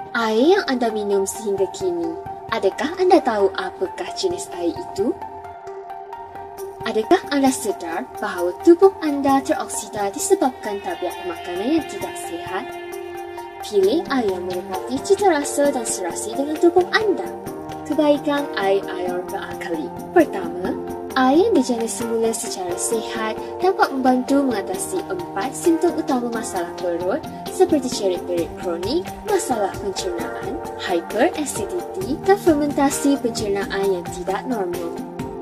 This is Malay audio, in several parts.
Air yang anda minum sehingga kini, adakah anda tahu apakah jenis air itu? Adakah anda sedar bahawa tubuh anda teroksida disebabkan tabiat makanan yang tidak sihat? Pilih air yang menepati cita rasa dan serasi dengan tubuh anda. Kebaikan air beralkali. Pertama, air yang dijana semula secara sihat dapat membantu mengatasi 4 simptom utama masalah perut seperti cerit-berit kronik, masalah pencernaan, hyperacidity dan fermentasi pencernaan yang tidak normal.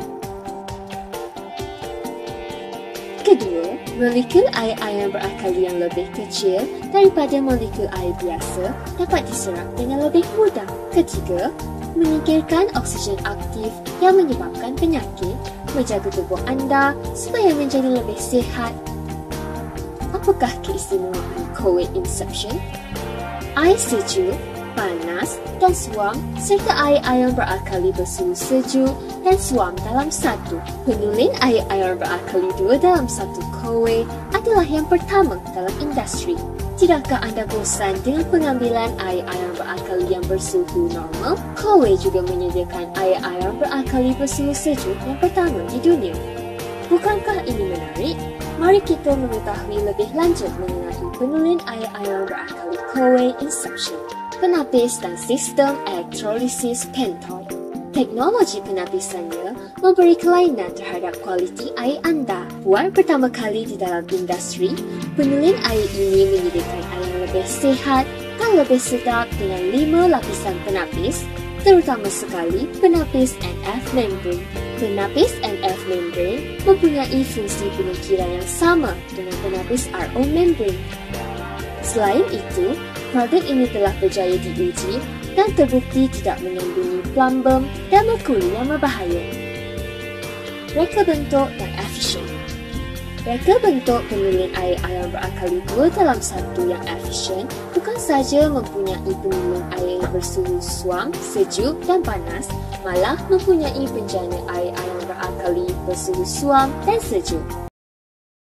Kedua, molekul air yang beralkali yang lebih kecil daripada molekul air biasa dapat diserap dengan lebih mudah. Ketiga, menyingkirkan oksigen aktif yang menyebabkan penyakit, menjaga tubuh anda supaya menjadi lebih sihat. Apakah keistimewaan Cold Inception? Air sejuk, panas dan suam serta air beralkali bersuhu sejuk dan suam dalam satu. Penulen air beralkali 2 dalam satu Cold adalah yang pertama dalam industri. Tidakkah anda bosan dengan pengambilan air beralkali yang bersuhu normal? Cold juga menyediakan air beralkali bersuhu sejuk yang pertama di dunia. Bukankah ini menarik? Mari kita mengetahui lebih lanjut mengenai penulen air beralkali Cold Inception. Penapis dan sistem elektrolisis Pentoid. Teknologi penapisannya memberi kelainan terhadap kualiti air anda. Buat pertama kali di dalam industri, penulen air ini menyediakan air yang lebih sihat dan lebih sedap dengan 5 lapisan penapis, terutama sekali penapis NF membrane. Penapis NF membrane mempunyai fungsi penyingkiran yang sama dengan penapis RO membrane. Selain itu, produk ini telah berjaya diuji dan terbukti tidak mengandungi plumbum dan merkuri yang berbahaya. Reka bentuk dan efisien. Reka bentuk penulen air beralkali 2 dalam 1 yang efisien bukan sahaja mempunyai penulen air bersuhu suam, sejuk dan panas, malah mempunyai penjana air beralkali bersuhu suam dan sejuk.